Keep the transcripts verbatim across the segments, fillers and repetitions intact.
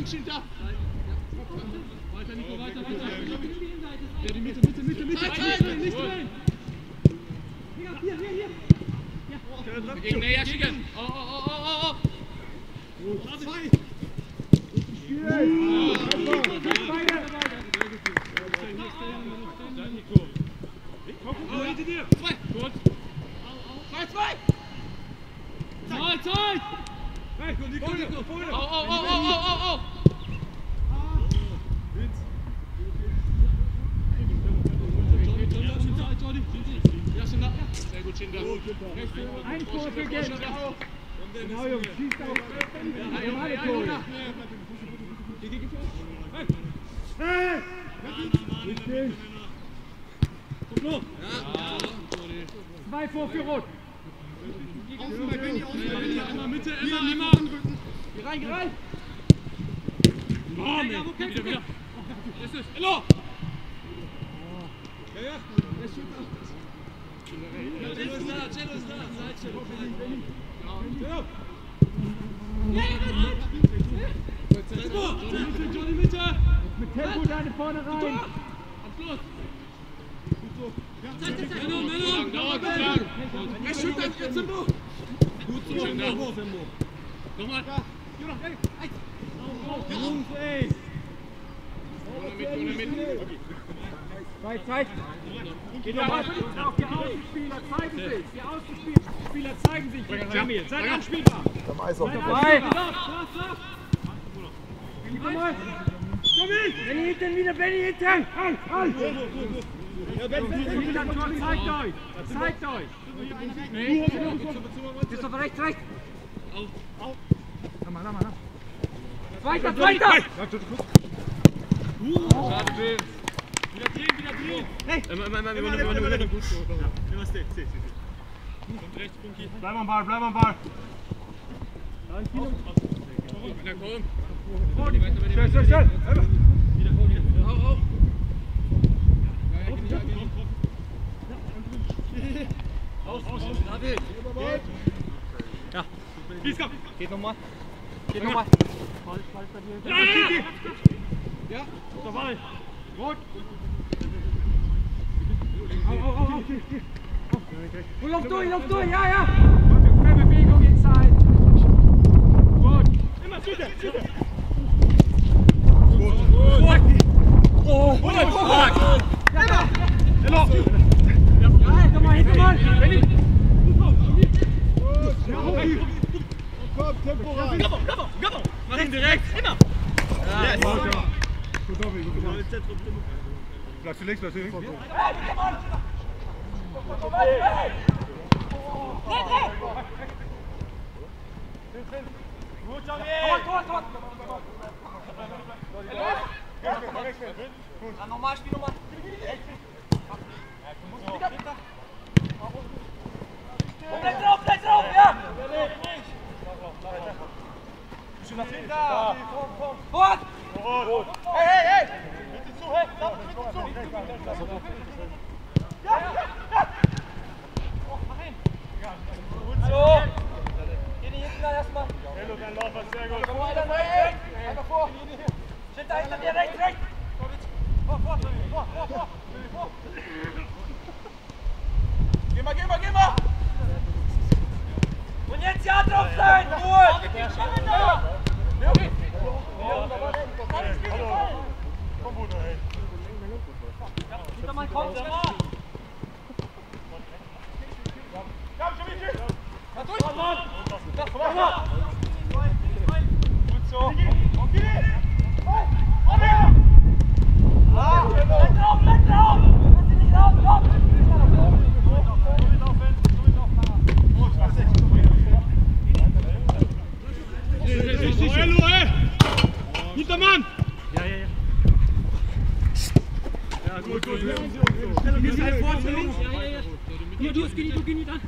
links steht da. Weiter, Nico, weiter, weiter. Ja, die Mitte, Mitte, Mitte, Mitte. Nicht rein, nicht rein. Hier, hier, hier. Ja. Gegen näher schicken. Oh, oh, oh, oh, oh. Zwei. Spiel. Oh, hinter dir. Zwei. Kurz. Zwei, zwei. Zeit, Zeit. Nico, Nico, Nico. Oh, oh, oh, oh, oh, oh. Sehr gut, Schinder. Ein Tor für Geld. Genau, Jungs, schießt auf. Normale Tor. Hey! Richtig. Kommt noch. Zwei vor für Rot. Außen bei Benni, außen bei Benni. Immer Mitte, immer, immer. Geh rein, geh rein. Oh, Mann. Wieder, wieder. Das ist es. Ello. Ja, ja. Cello ist da, Cello ist da. Seitcello. Ja. Ja, Johnny, Johnny, Mitte. Mit Tempo deine vorne rein. Abschluss. Männer, Männer. Dauert, dauert. Er schüttert jetzt im Buch. Gut so. Nochmal. Jungs, ey. Ohne mit, ohne mit. Zeit, Zeit. Geht doch mal auf die Außenspieler, zeigen sich. Die Außenspieler zeigen sich. Jamil, seid anspielbar. Dabei. Benni hinten wieder, Benni hinten. Halt, halt. Zeigt euch. Zeigt euch. Ist doch rechts, rechts. Auf, auf. Lass mal, lass mal. Weiter, weiter. Schade, Bill. Wieder drehen, wieder drehen! Hey! Immer, immer, immer, immer, immer, immer, immer, gut so. Immer stay, stay, stay. Kommt rechts, Funky. Bleib am Ball, bleib am Ball! Na komm! Schnell, schnell, schnell! Wieder vor, wieder. Auf, auf! Aus, aus, David! Ja! Peace, komm! Geht nochmal! Geht nochmal! Falsch, falsch bei dir! Ja! Ja! Dabei! Rot! Au, au, au, au, hier, hier. Oh, lauf durch, lauf durch, ja, ja! Keine Bewegung in Zeit. Gut. Immer Schütte, Schütte. Gut, gut. Oh, oh, oh. Ja, Hello. Ja, komm mal, hinter mal. Benni. Komm, Tempo rein. Gabbo, Gabbo, Gabbo. Mach ihn direkt. Immer. Yes. Gut, Dobby, gut. Bleibst du links, bleibst du links. Gut, Tommy! Tor, Tor, Tor! Dann nochmal, spiel nochmal. Bleib drauf, bleib drauf, ja! Schön nach hinten. Fort! Hey, hey, hey! Bitte zu, hey! Bitte zu! Ja, ja, ja! Oh, mach hin! Gut so! Geh die hinten dann erstmal! Hello, dein Lauf war sehr gut! Komm mal, einfach vor! Steht da hinter dir, rechts, rechts! Vor, vor, vor, vor, vor! Geh mal, geh mal, geh mal! Und jetzt ja drauf sein! Ruhe! Ja, okay! Komm, Bruder, ey! Hinter mal, komm! Ja, schon wieder! Na durch! Komm mal! Komm mal! Gut so! Okay! Komm her! Ah! Bleib drauf, bleib drauf! Lass dich nicht raus, komm! Hintermann! Ja, ja, ja. Ja, gut, gut. Du gehst halt vor, zu links. Ja, ja, ja. Hier, du, geh nicht, du, geh nicht an.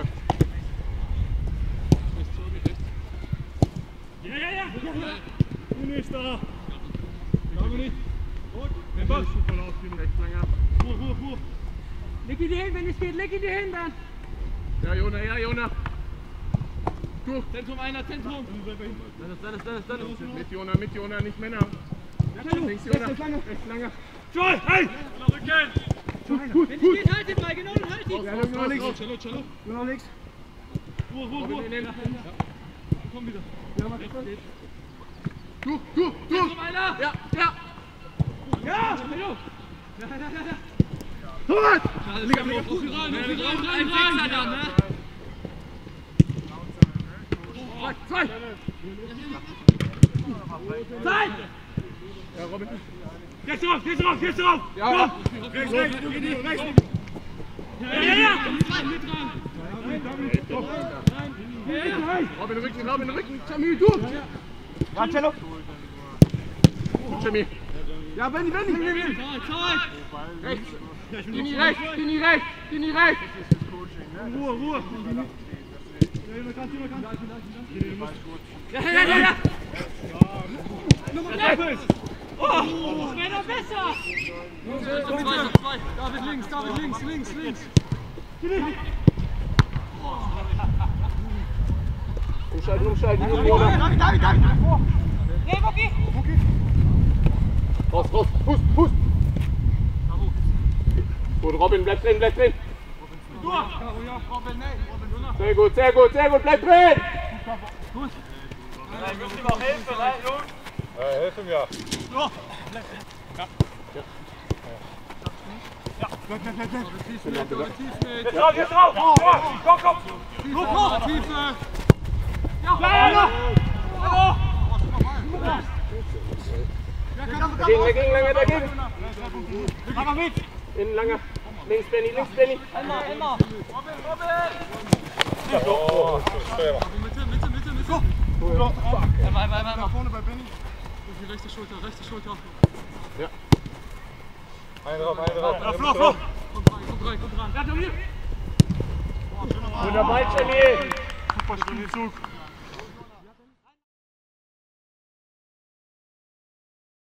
Ja, ja, ja. Du nicht da. Glaube nicht. Gut. Den Ball. Super Lauf, rechts lang ab. Ruhe, Ruhe, Ruhe. Leg ihn dir hin, wenn es geht, leg ihn dir hin dann. Ja, Jona, ja, Jona. durch. Zentrum einer, Zentrum. Dennis, Dennis, Dennis, Dennis. Mit Jona, mit Jona, nicht Männer. Links Jona, rechts lange. Joy, hey! Gut, gut, Wenn gut. ich geht, halt den Ball, genau, und halt ihn. Ja, nur noch links. Cello, Cello. Nur noch links. Ruhe, Ruhe, Ruhe. Komm wieder. Durch, durch, durch. Zentrum einer. Ja, ja. Ja, Cello. Ja, ja, ja, ja. Torwart! Liga, Liga. Noch rein, noch rein, rein, rein. Dann, ne? Zwei! Zeit! Ja, Robin. Jetzt drauf, jetzt drauf, jetzt drauf! Ja! Rechts, rechts, du gehst rechts! Ja, ja, ja! Mit dran! Robin, Rücken, Robin, Rücken! Jamie, du! Ja, Cello! Jamie! Ja, Benni, Benni! Zeit! Rechts! Dini rechts, Dini rechts, Dini rechts! Ruhe, Ruhe! Ja, ja, ja, ja! Nummer drei! Oh, das wäre noch besser! David links, David links, links, links! Umschalten, umschalten, David, David, David! Nee, Bocky! Raus, raus, Fuß, Fuß! Gut, Robin, bleib drin, bleib drin! Sehr gut, sehr gut, sehr gut, bleib drin! Gut! Ja, ich muss ihm auch helfen, ne, Jungs? Ja, helfen wir. So! Ja. Ja. Ja. Bleib, bleib, bleib, bleib. Jetzt drauf, jetzt drauf! Komm, komm! Hoch, hoch! Tiefe! Ja! Ja! Oh! Dagegen, dagegen, lange, dagegen! Mach mal mit! Innen, lange. Links, Benni, links, Benni! Einmal, einmal! Robin, Robin! Oh, schwer. Mitte, Mitte, Mitte, Mitte! So! So, Einmal, einmal, einmal! vorne bei Benni. Die rechte Schulter, rechte Schulter! Ja. Ein drauf, ein drauf. Ja, flach, flach! Kommt rein, kommt rein, kommt rein! Ja, Tommy! Guter Ball, Jamie! Super Spielzug.